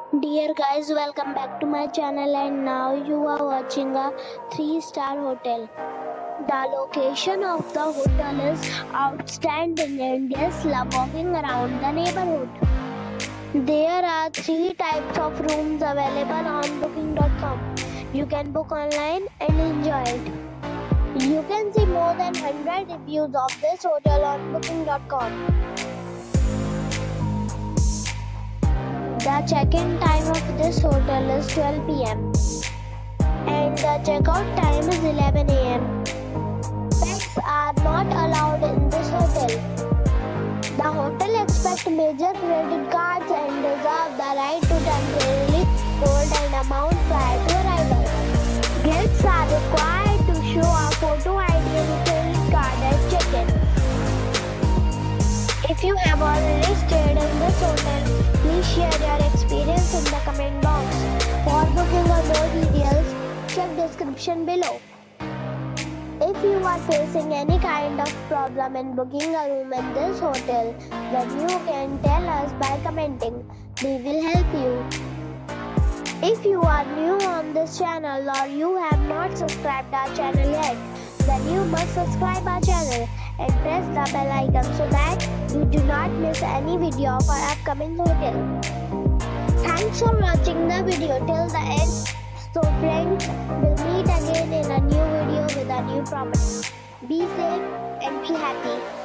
Dear guys, welcome back to my channel, and now you are watching a 3-star hotel. The location of the hotel is outstanding and guests love walking around the neighborhood. There are 3 types of rooms available on booking.com. You can book online and enjoy it. You can see more than 100 reviews of this hotel on booking.com. The check-in time of this hotel is 12 p.m. and the checkout time is 11 a.m. Pets are not allowed in this hotel. The hotel accepts major credit cards and reserves the right to temporarily hold an amount prior to arrival. Guests are required to show a photo ID and credit card at check-in. If you have already stayed in this hotel, please share your experience in the comment box. For booking or more details, check description below. If you are facing any kind of problem in booking a room in this hotel, then you can tell us by commenting. We will help you. If you are new on this channel or you have not subscribed our channel yet, then you must subscribe our channel and press the bell icon so that you do not miss any video of our upcoming hotel. Thanks for watching the video till the end. So friends, we'll meet again in a new video with a new property. Be safe and be happy.